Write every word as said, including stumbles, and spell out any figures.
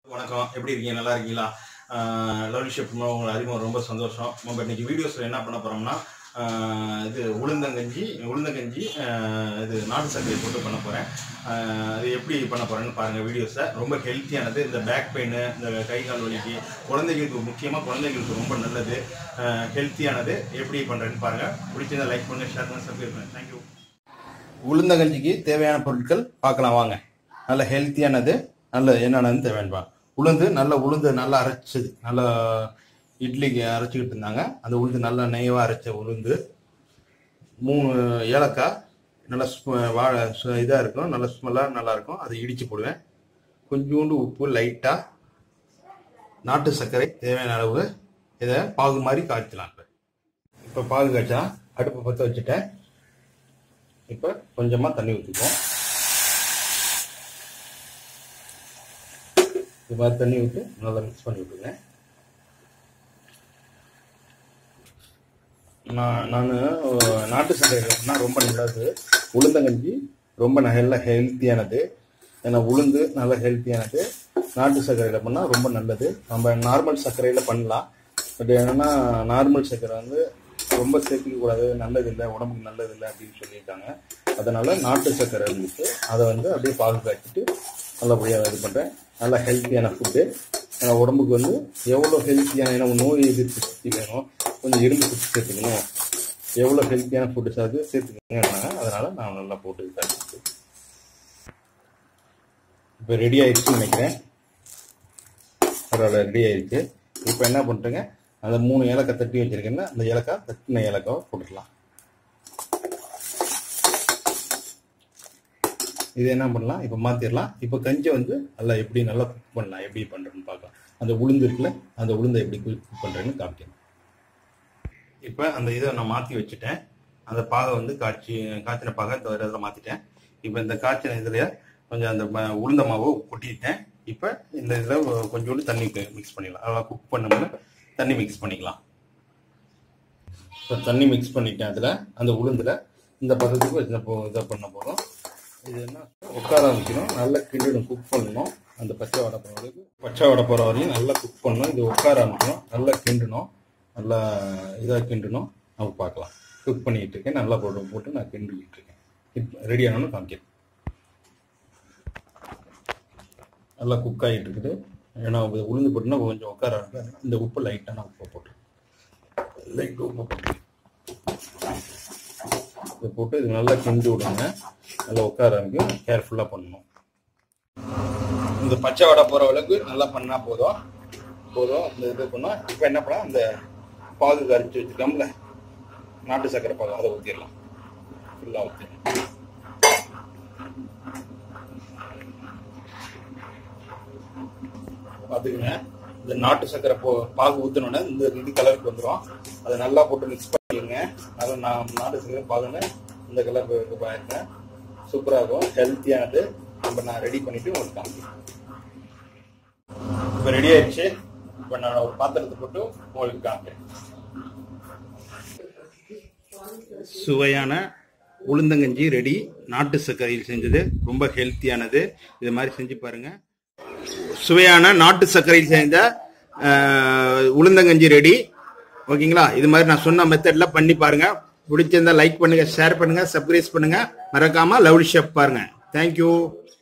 வணக்கம், எப்படி இருக்கீங்க? நல்லா இருக்கீங்களா? லவ்லி ஷெஃப் உங்களை அறிமுகம் ரொம்ப சந்தோஷம். நம்ம இன்னைக்கு வீடியோஸில் என்ன பண்ண போகிறோம்னா, இது உளுந்தங்கஞ்சி உளுந்தங்கஞ்சி இது நாட்டு சர்க்கரை போட்டு பண்ண போகிறேன். அது எப்படி பண்ண போகிறேன்னு பாருங்கள் வீடியோஸை. ரொம்ப ஹெல்த்தியானது. இந்த பேக் பெயின், இந்த கை கால் வலிக்கு, குழந்தைகளுக்கு முக்கியமாக குழந்தைகளுக்கு ரொம்ப நல்லது, ஹெல்த்தியானது. எப்படி பண்ணுறேன்னு பாருங்கள். பிடிச்சதை லைக் பண்ணுங்கள், ஷேர் பண்ணுங்கள், சப்ஸ்கிரைப் பண்ணுங்கள். தேங்க்யூ. உளுந்தங்கஞ்சிக்கு தேவையான பொருட்கள் பார்க்கலாம் வாங்க. நல்ல ஹெல்த்தியானது, நல்ல என்னென்னு தேவையான உளுந்து, நல்ல உளுந்து நல்லா அரைச்சது, நல்லா இட்லிக்கு அரைச்சிக்கிட்டு இருந்தாங்க. அந்த உளுந்து நல்லா நெய்வாக அரைச்ச உளுந்து, மூணு ஏலக்காய், நல்லா வாழை இதாக இருக்கும், நல்லா ஸ்மெல்லாக நல்லாயிருக்கும். அதை இடித்து போடுவேன். கொஞ்சோண்டு உப்பு, லைட்டாக நாட்டு சர்க்கரை தேவையான அளவு. இதை பாகு மாதிரி காய்ச்சலாம். இப்போ இப்போ பாகு காய்ச்சலாம். அடுப்பு பற்ற வச்சுட்டேன். இப்போ கொஞ்சமாக தண்ணி ஊற்றிக்குவோம். இது மாதிரி தண்ணி விட்டு நல்லா மிக்ஸ் பண்ணி விட்டுருங்க. நான் நான் நாட்டு சர்க்கரை ரொம்ப நல்லது. உளுந்தங்கஞ்சி ரொம்ப நல்ல ஹெல்த்தியானது. ஏன்னா உளுந்து நல்ல ஹெல்த்தியானது. நாட்டு சர்க்கரையில் பண்ணால் ரொம்ப நல்லது. நம்ம நார்மல் சர்க்கரையில் பண்ணலாம். பட் என்னென்னா நார்மல் சர்க்கரை வந்து ரொம்ப சேர்த்துக்க கூடாது, நல்லதில்லை, உடம்புக்கு நல்லதில்லை அப்படின்னு சொல்லியிருக்காங்க. அதனால் நாட்டு சர்க்கரை இருந்துட்டு அதை வந்து அப்படியே பாகு காய்ச்சிட்டு நல்லபடியாக இது பண்ணுறேன். நல்லா ஹெல்த்தியான ஃபுட்டு. உடம்புக்கு வந்து எவ்வளோ ஹெல்த்தியான, ஏன்னா நோய் எதிர்ப்பு சக்தி வேணும், கொஞ்சம் இரும்பு சக்தி சேர்த்துக்கணும், எவ்வளோ ஹெல்த்தியான ஃபுட்டு சார்ந்து சேர்த்துக்கணுங்க. அதனால் நான் நல்லா போட்டு காய்ச்சி இப்போ ரெடி ஆயிடுச்சுன்னு நினைக்கிறேன். பரவாயில்ல, ரெடி ஆயிடுச்சு. இப்போ என்ன பண்ணுறேங்க, அந்த மூணு ஏலக்காய் தட்டி வச்சுருக்கேன்னா அந்த ஏலக்காய் தட்டின ஏலக்காவை போட்டுக்கலாம். இது என்ன பண்ணலாம், இப்போ மாற்றிடலாம். இப்போ கஞ்சி வந்து நல்லா எப்படி நல்லா குக் பண்ணலாம், எப்படி பண்ணுறேன்னு பார்க்கலாம். அந்த உளுந்து இருக்குல்ல, அந்த உளுந்தை எப்படி குக் பண்ணுறேன்னு காமிக்கணும். இப்போ அந்த இதை நான் மாற்றி வச்சுட்டேன். அந்த பாகை வந்து காய்ச்சி காய்ச்சின பாகை இந்த இதில் மாற்றிட்டேன். இப்போ இந்த காய்ச்சின இதில் கொஞ்சம் அந்த உளுந்த மாவை கொட்டிட்டேன். இப்போ இந்த இதில் கொஞ்சோண்டு தண்ணி மிக்ஸ் பண்ணிடலாம். அதெல்லாம் குக் பண்ணோம்னா தண்ணி மிக்ஸ் பண்ணிக்கலாம். இப்போ தண்ணி மிக்ஸ் பண்ணிட்டேன். அதில் அந்த உளுந்தில் இந்த பதத்துக்கு இதை பண்ண போதும். இது என்ன, உட்கார வைக்கணும், நல்லா கிண்டணும், குக் பண்ணணும். அந்த பச்சை வடை போகிற வரைக்கும் பச்சை வடை போகிற வரையும் நல்லா குக் பண்ணணும். இது உட்கார ஆரம்பிக்கணும், நல்லா கிண்டணும், நல்லா இதாக கிண்டணும். நம்ம பார்க்கலாம். குக் பண்ணிக்கிட்டு இருக்கேன். நல்லா போட்டு போட்டு நான் கிண்டிக்கிட்டு இருக்கேன். ரெடி ஆனாலும் காமிக்கிறேன். நல்லா குக் ஆகிட்டு இருக்குது. ஏன்னா உளுந்து போட்டுனா கொஞ்சம் உட்கார ஆரம்பிக்கும். இந்த உப்பு லைட்டான உப்பை போட்டு லைட் உப்பு போட்டு இதை போட்டு இது நல்லா கிண்டி விடுங்க. நல்லா உட்கார ஆரம்பிக்கும். கேர்ஃபுல்லாக பண்ணணும். இந்த பச்சை வடை போகிற அளவுக்கு நல்லா பண்ணால் போதும் போதும் இந்த இது பண்ணால். இப்போ என்ன பண்ணால் அந்த பாகு கரைச்சி வச்சுருக்கோம்ல, நாட்டு சர்க்கரை பாகு, அதை ஊற்றிடலாம். ஃபுல்லாக ஊற்றிடலாம். பார்த்துக்குங்க. இந்த நாட்டு சர்க்கரை போ பாகு ஊற்றினோடனே இந்த இது கலருக்கு வந்துடும். அதை நல்லா போட்டு மிக்ஸ் பண்ணிடுங்க. அதை நான் நாட்டு சர்க்கரை பாகுன்னு இந்த கலருக்கு பாயிருக்கேன். சூப்பராக இருக்கும், ஹெல்த்தியானது. நம்ம நான் ரெடி பண்ணிவிட்டு உங்களுக்கு காமிக்கிறேன். இப்போ ரெடி ஆயிடுச்சு. இப்போ நான் ஒரு பாத்திரத்தை போட்டு உங்களுக்கு காமிக்கிறேன். சுவையான உளுந்தங்கஞ்சி ரெடி. நாட்டு சர்க்கரையில் செஞ்சது, ரொம்ப ஹெல்த்தியானது. இது மாதிரி செஞ்சு பாருங்கள். சுவையான நாட்டு சர்க்கரையில் செஞ்ச உளுந்தங்கஞ்சி ரெடி. ஓகேங்களா? இது மாதிரி நான் சொன்ன மெத்தட்ல பண்ணி பாருங்க. பிடிச்சிருந்தா லைக் பண்ணுங்க, ஷேர் பண்ணுங்க, சப்ஸ்கிரைப் பண்ணுங்க. மறக்காம லவ்லி ஷெஃப் பாருங்க. தேங்க்யூ.